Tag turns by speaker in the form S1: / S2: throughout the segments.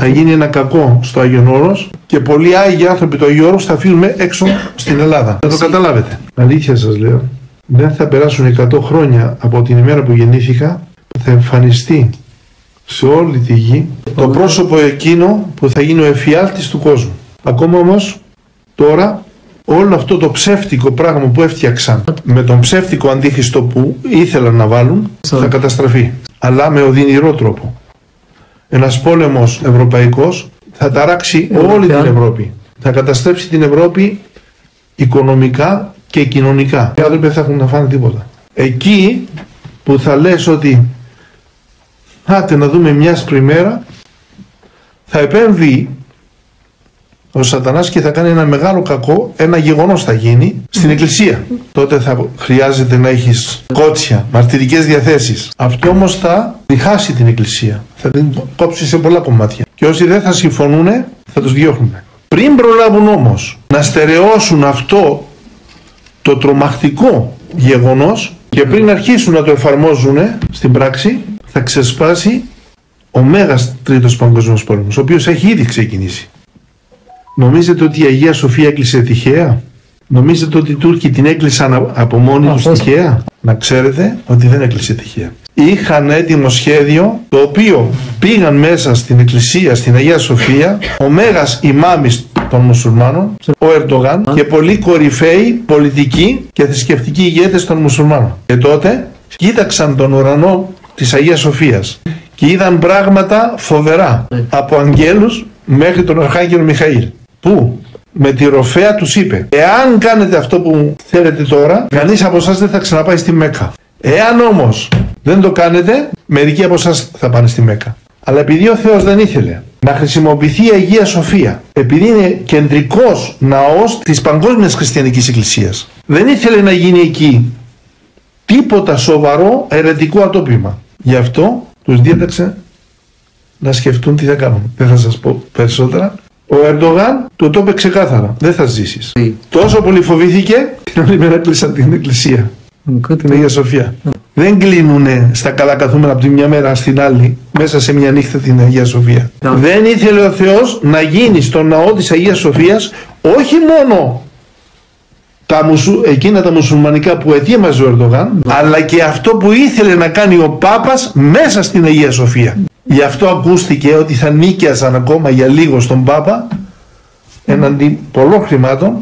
S1: Θα γίνει ένα κακό στο Άγιον Όρος και πολλοί Άγιοι άνθρωποι του Αγίου Όρους θα φύγουν έξω στην Ελλάδα. Θα το καταλάβετε. Αλήθεια σας λέω. Δεν θα περάσουν 100 χρόνια από την ημέρα που γεννήθηκα που θα εμφανιστεί σε όλη τη γη το πρόσωπο εκείνο που θα γίνει ο εφιάλτης του κόσμου. Ακόμα όμως τώρα όλο αυτό το ψεύτικο πράγμα που έφτιαξαν με τον ψεύτικο αντίχριστο που ήθελαν να βάλουν θα καταστραφεί. Αλλά με οδυνηρό τρόπο. Ένας πόλεμος ευρωπαϊκός θα ταράξει όλη την Ευρώπη. Θα καταστρέψει την Ευρώπη οικονομικά και κοινωνικά. Οι άνθρωποι δεν θα έχουν να φάνε τίποτα. Εκεί που θα λες ότι άτε να δούμε μια άσπρη μέρα, θα επέμβει ο Σατανάς και θα κάνει ένα μεγάλο κακό, ένα γεγονός θα γίνει στην Εκκλησία. Τότε θα χρειάζεται να έχεις κότσια, μαρτυρικές διαθέσεις. Αυτό όμως θα διχάσει την Εκκλησία. Θα την κόψει σε πολλά κομμάτια. Και όσοι δεν θα συμφωνούν θα τους διώχνουν. Πριν προλάβουν όμως να στερεώσουν αυτό το τρομακτικό γεγονός και πριν αρχίσουν να το εφαρμόζουν στην πράξη, θα ξεσπάσει ο Μέγας Τρίτος Παγκόσμιος Πόλεμος, ο οποίος έχει ήδη ξεκινήσει. Νομίζετε ότι η Αγία Σοφία έκλεισε τυχαία? Νομίζετε ότι οι Τούρκοι την έκλεισαν από μόνοι τους τυχαία? Να ξέρετε ότι δεν έκλεισε τυχαία. Είχαν έτοιμο σχέδιο, το οποίο πήγαν μέσα στην Εκκλησία, στην Αγία Σοφία, ο Μέγας Ιμάμις των Μουσουλμάνων, ο Ερντογάν και πολλοί κορυφαίοι πολιτικοί και θρησκευτικοί ηγέτες των Μουσουλμάνων. Και τότε κοίταξαν τον ουρανό της Αγίας Σοφίας και είδαν πράγματα φοβερά, από αγγέλους μέχρι τον Αρχάγγελο Μιχαήλ, που με τη ροφέα τους είπε: εάν κάνετε αυτό που θέλετε τώρα, κανείς από εσάς δεν θα ξαναπάει στη Μέκκα. Εάν όμως δεν το κάνετε, μερικοί από εσάς θα πάνε στη Μέκκα. Αλλά επειδή ο Θεός δεν ήθελε να χρησιμοποιηθεί η Αγία Σοφία, επειδή είναι κεντρικός ναός της παγκόσμιας χριστιανικής εκκλησίας, δεν ήθελε να γίνει εκεί τίποτα σοβαρό αιρετικό ατόπιμα. Γι' αυτό τους διέταξε να σκεφτούν τι θα κάνουν. Δεν θα σας πω περισσότερα. Ο Ερντογάν του το είπε ξεκάθαρα: δεν θα ζήσεις. Τόσο πολύ φοβήθηκε, την άλλη μέρα κλείσαν την εκκλησία, την Αγία Σοφία. Δεν κλείνουνε στα καλά καθούμενα από τη μια μέρα στην άλλη, μέσα σε μια νύχτα, την Αγία Σοφία. Δεν ήθελε ο Θεός να γίνει στον ναό της Αγίας Σοφίας όχι μόνο εκείνα τα μουσουλμανικά που ετοίμαζε ο Ερντογάν, αλλά και αυτό που ήθελε να κάνει ο Πάπας μέσα στην Αγία Σοφία. Γι' αυτό ακούστηκε ότι θα νίκιαζαν ακόμα για λίγο στον Πάπα έναντι πολλών χρημάτων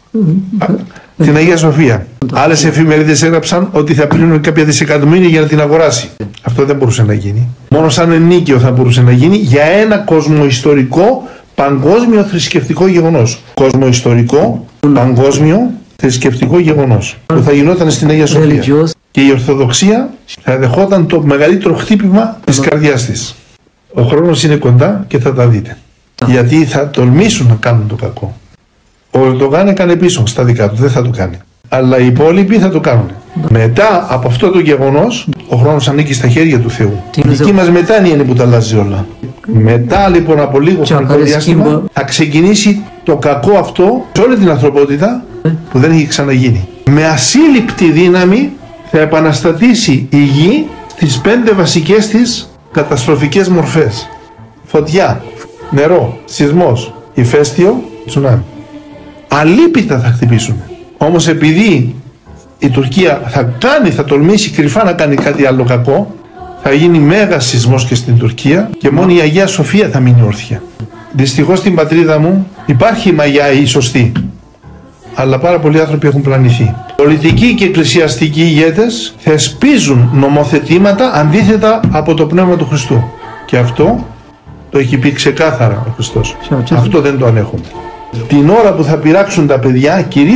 S1: την Αγία Σοφία. Άλλες εφημερίδες έγραψαν ότι θα πλήρωνε κάποια δισεκατομμύρια για να την αγοράσει. Αυτό δεν μπορούσε να γίνει. Μόνο σαν ενίκιο θα μπορούσε να γίνει για ένα κοσμοϊστορικό παγκόσμιο θρησκευτικό γεγονός. Κοσμοϊστορικό παγκόσμιο θρησκευτικό γεγονός που θα γινόταν στην Αγία Σοφία. Και η Ορθοδοξία θα δεχόταν το μεγαλύτερο χτύπημα της καρδιάς της. Ο χρόνος είναι κοντά και θα τα δείτε. Γιατί θα τολμήσουν να κάνουν το κακό. Ο Ερντογάν έκανε πίσω στα δικά του, δεν θα το κάνει. Αλλά οι υπόλοιποι θα το κάνουν. Μετά από αυτό το γεγονός, ο χρόνος ανήκει στα χέρια του Θεού. Η δική μας μετάνοια είναι που τα αλλάζει όλα. Μετά λοιπόν από λίγο χρονικό διάστημα θα ξεκινήσει το κακό αυτό σε όλη την ανθρωπότητα που δεν έχει ξαναγίνει. Με ασύλληπτη δύναμη θα επαναστατήσει η γη στις 5 βασικές της καταστροφικές μορφές. Φωτιά, νερό, σεισμός, ηφαίστειο, τσουνάμι. Αλίπητα θα χτυπήσουν. Όμως επειδή η Τουρκία θα τολμήσει κρυφά να κάνει κάτι άλλο κακό, θα γίνει μέγας σεισμός και στην Τουρκία και μόνο η Αγία Σοφία θα μείνει όρθια. Δυστυχώς στην πατρίδα μου υπάρχει μαγιά η σωστή, αλλά πάρα πολλοί άνθρωποι έχουν πλανηθεί. Πολιτικοί και εκκλησιαστικοί ηγέτες θεσπίζουν νομοθετήματα αντίθετα από το πνεύμα του Χριστού. Και αυτό το έχει πει ξεκάθαρα ο Χριστός. Αυτό δεν το ανέχουμε. Την ώρα που θα πειράξουν τα παιδιά, κυρίως